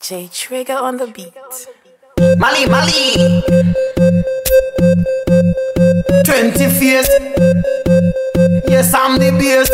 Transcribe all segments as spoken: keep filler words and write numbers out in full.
J Trigger on the beat. Mali, Mali. Twenty face. Yes, I'm the best.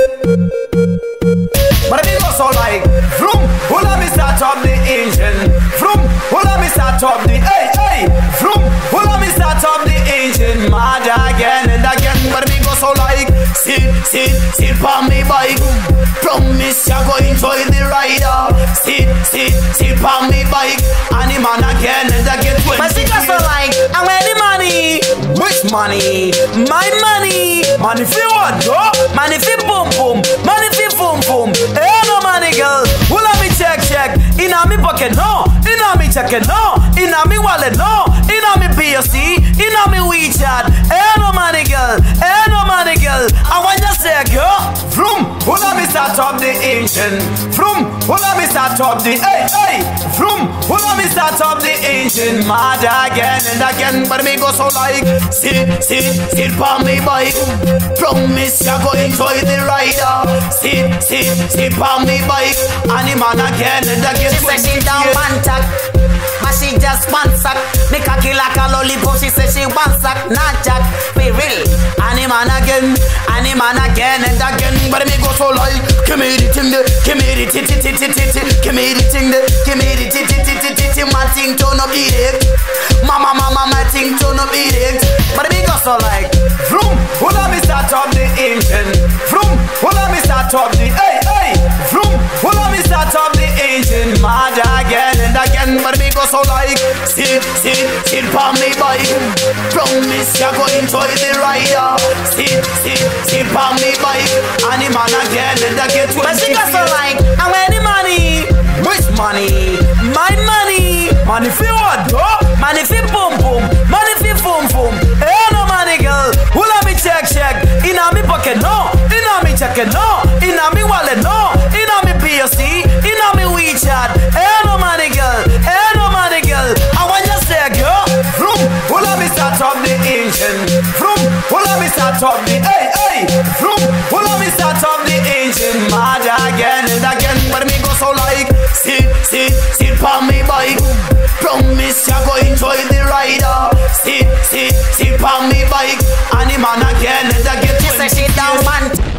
But I think also like vroom. Hold on, me start up the engine. Vroom. Hold on, me start up the hey hey. Vroom. Hold on, me start up the engine. Mad again and again. But me go so like sit sit sit on me bike. Promise you go enjoy the rider. Sit sit sit on me bike. And the man again and again. My singers so like I'm any money. Which money? My money. Money for what, yo? Money for boom boom. Money for boom boom. Hey no money girl. Who let me check check? Inna me pocket no. Inna me check no. Inna me wallet no. Inna me P S C. Inna me WeChat. Hey no money girl. Hey no money girl. I want you say yo. Vroom. Who let me start up the engine? Vroom. Who let me start up the hey hey. Vroom. Who let me start up the engine? Mad again and again. But me go so like sit sit sit on me bike. Promise you go enjoy the rider. Sit sit sit on me bike. And the man again and again. She say she down one tack, but she just one sack. Make a kill like a lollipop. She say she one sack, not jack. Be real. And the man again, and the man again and again. But me go so like give me the thing there, give me the titty titty titty, give me the thing there, give me the titty titty titty. My thing turn up beat it, mama mama my thing turn up beat it. But me go so like vroom. Hold on, me start up the engine. Vroom. Hold on, me start up the hey hey. Vroom. Hold on, me start up the engine. Mad again and again. But me go so like sit sit sit on me bike. Promise you go enjoy the rider. Sit sit sit on me bike. And the man again and again. My singers so like I'm any money. Which money? My money. Money for what, yo? Money for boom boom. Money for boom boom. Hey no money girl. Who let me check check? Inna me pocket no. Inna me check no. Inna me wallet no. Inna me P S C. Inna me WeChat. Hey no money girl. Hey no money girl. I want you say girl. Vroom. Who let me start up the engine? Vroom. Who let me start up the hey hey. Vroom. Who let me start up the engine? Mad again and again. But me go so like sit sit sit on me bike. Promise you go enjoy the rider. Sit sit sit on me bike. And the man again and again. She say she down one.